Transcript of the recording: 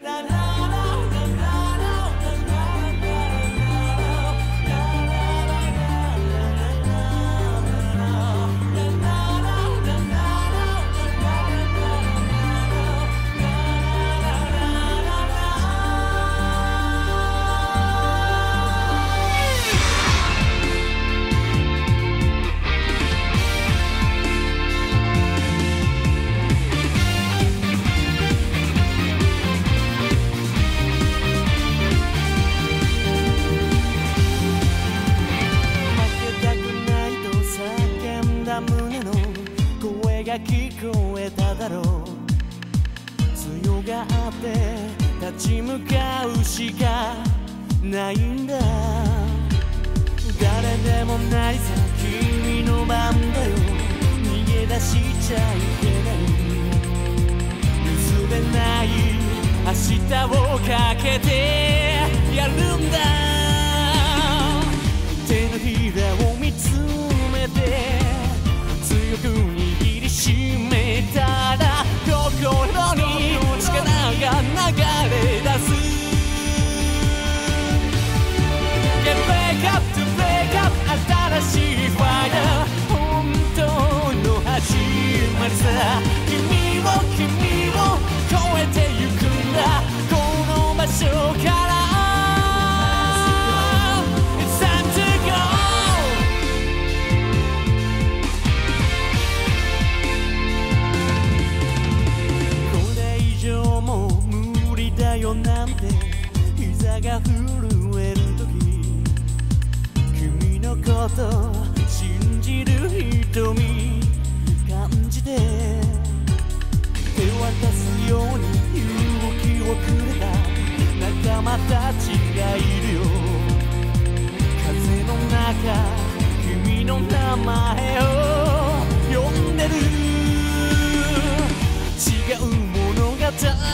聞こえただろう。強がって立ち向かうしかないんだ。誰でもないさ君の番だよ。逃げ出しちゃいけない。譲れない明日をかけてやるんだ。手のひらを見つめて強く握りしめたら心に力が流れ出す。 Get back up to break up 新しいファイヤー本当の始まりさ。君を超えてゆくんだこの場所から。なんて膝が震える時君のこと信じる瞳感じて手渡すように勇気をくれた仲間たちがいるよ。風の中君の名前を呼んでる。違う物語